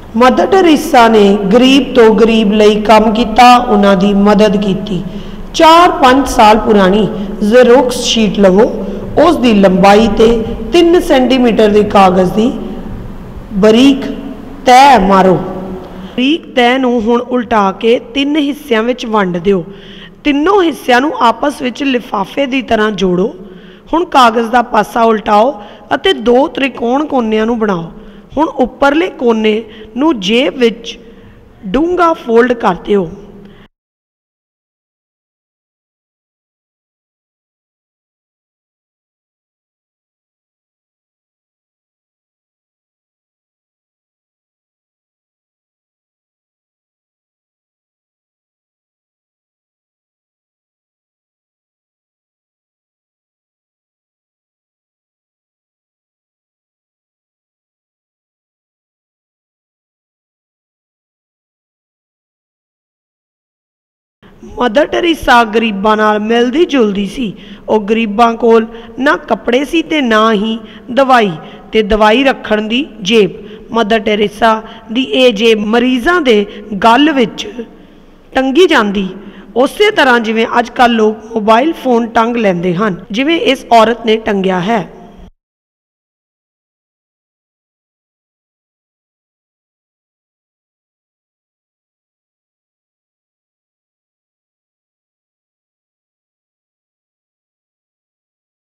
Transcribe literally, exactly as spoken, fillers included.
Mother Teresa ने गरीब तो गरीब लई काम किया, उन्हां दी मदद की। चार पाँच साल पुरानी ज़ेरोक्स शीट लवो, उस दी लंबाई ते तीन सेंटीमीटर के कागज़ की बरीक तय मारो। बरीक तय नूं हुण उल्टा के तीन हिस्सियां विच वंड दिओ। तीनों हिस्सियां नूं आपस विच लिफाफे की तरह जोड़ो। हुण कागज़ का पासा उल्टाओ अते दो त्रिकोण कोनिਆਂ नूं बनाओ। हुण उपरले कोने नूं जेब विच डूंगा फोल्ड कर दिओ। मदर टेरेसा गरीबां नाल मिलदी जुलदी सी। वो गरीबां कोल ना कपड़े सी ते ना ही दवाई ते दवाई रखण दी जेब। मदर टेरेसा दी ये जेब मरीज़ां दे गल विच टंगी जांदी, उसे तरह जिवें अजकल लोग मोबाइल फोन टंग लैंदे हन, जिवें इस औरत ने टंगिया है।